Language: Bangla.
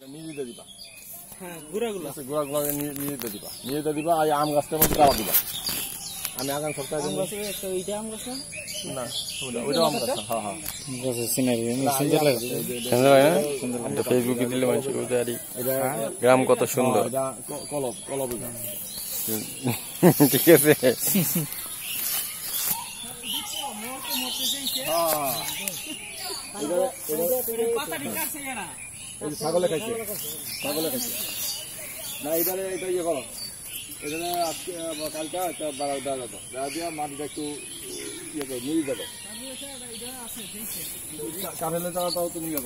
নিয়ে দিবা। হ্যাঁ গুড়াগুলো নিয়ে দিবা আর আম গাছটার মধ্যে দাওয়া দিবা। আমি আগামী সপ্তাহে আম গাছে একটা ওইটা আম গাছ না ওইটাও আম গাছ। হ্যাঁ হ্যাঁ সিনারি সুন্দর লাগে, সুন্দর লাগে না? এটা ফেসবুকে দিলে মানুষ বুঝতে পারি গ্রাম কত সুন্দর। কলব ঠিক আছে। ছাগলে খাইছে না এবারে এটা ইয়ে করো, এটা আজকে কালকে একটা বাড়া দেওয়া যেত, দেওয়া দিয়ে মাটিটা একটু ইয়ে করে নিয়ে যাবে কাঠেলে যাওয়াটাও তুমি